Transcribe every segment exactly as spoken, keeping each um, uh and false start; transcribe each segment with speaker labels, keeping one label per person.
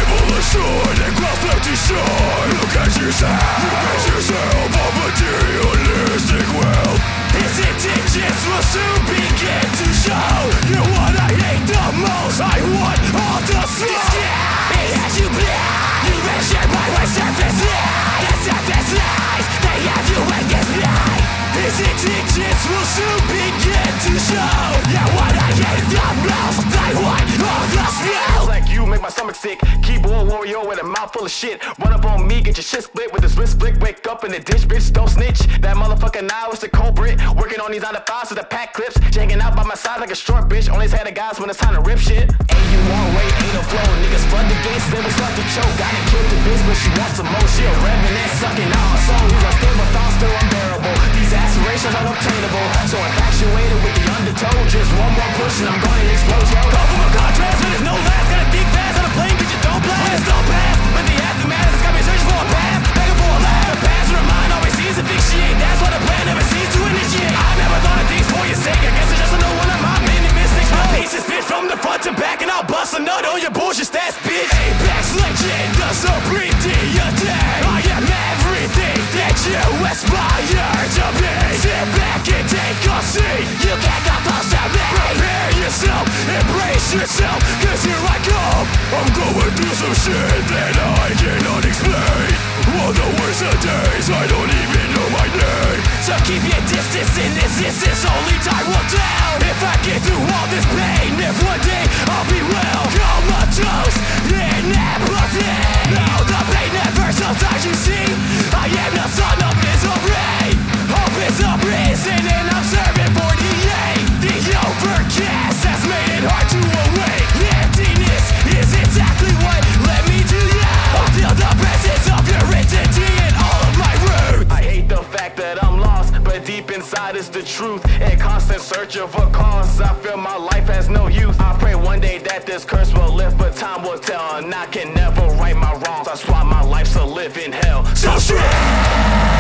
Speaker 1: stable assured and cross empty shore. Look at yourself, you base yourself on materialistic wealth. Its intentions will soon begin to show. You what I hate the most, I want all the smoke. It has you blind, you measure by my surface lies. The surface lies, they have you in this blind. Its intentions will soon begin to show. You what I hate the most, I want all the smoke.
Speaker 2: Like you make my stomach sick. Keyboard warrior with a mouth full of shit. Run up on me, get your shit split with this wrist flick. Wake up in the ditch, bitch, don't snitch. That motherfucker now is the culprit. Working on these nine to fives with the pack clips. Hanging out by my side like a short bitch. Only had the guys when it's time to rip shit. Ain't you want weight, ain't no flow. Niggas flood the gates, never start to choke. Gotta kill the bitch, but she wants some more. She a revenant, sucking all her soul. These are stable thoughts, still unbearable. These aspirations are unobtainable. So infatuated with the undertow. Just one more push and I'm gonna explode, yo. Go from a contrast, but there's no last. Gotta think fast on a plane, get your don't blast. When it's don't pass, but the aftermath has got me searching for a path. Begging for a laugh. The past or mine always seems to vitiate. That's why the plan never seems to initiate. I never thought of things for your sake. I guess it's just another one of my many mistakes. My pieces fit from the front to back, and I'll bust a nut on your bullshit stats, bitch. Apex legend, the supreme deity. I am everything that you aspire to be. Sit back and take a seat. You can't come close to me. Prepare yourself, embrace yourself, cause here I come. I'm going through some shit that I cannot explain. All the worst of days, I don't even know my name. So keep your distance in this instance, only time will tell. If I get through all this pain, if one day I'll be well. Comatose in apathy. No, the pain never subsides, you see. I am the son of misery. Hope is a prison and I'm serving forty-eight. The overcast has made it hard to awake. Emptiness is exactly what led me to you. I feel the presence of your entity in all of my roots. I hate the fact that I'm lost, but deep inside is the truth. In constant search of a cause, I feel my life has no use. I pray one day that this curse will lift, but time will tell, and I can never right my wrongs. I swear my life's a living hell. So straight.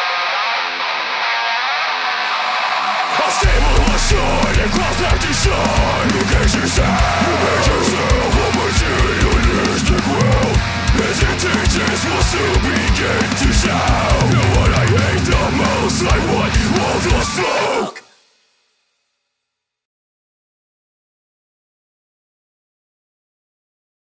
Speaker 2: Stable assured and cross empty shore.